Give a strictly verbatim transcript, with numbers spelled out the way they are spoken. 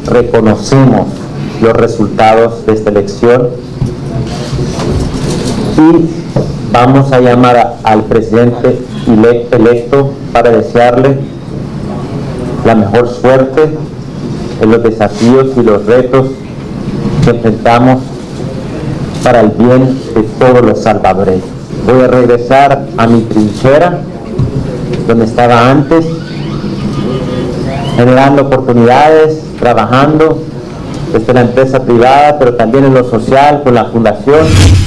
reconocemos los resultados de esta elección y vamos a llamar a, al presidente electo para desearle la mejor suerte en los desafíos y los retos que enfrentamos para el bien de todos los salvadoreños. Voy a regresar a mi trinchera, donde estaba antes, generando oportunidades, trabajando desde la empresa privada, pero también en lo social, con la fundación.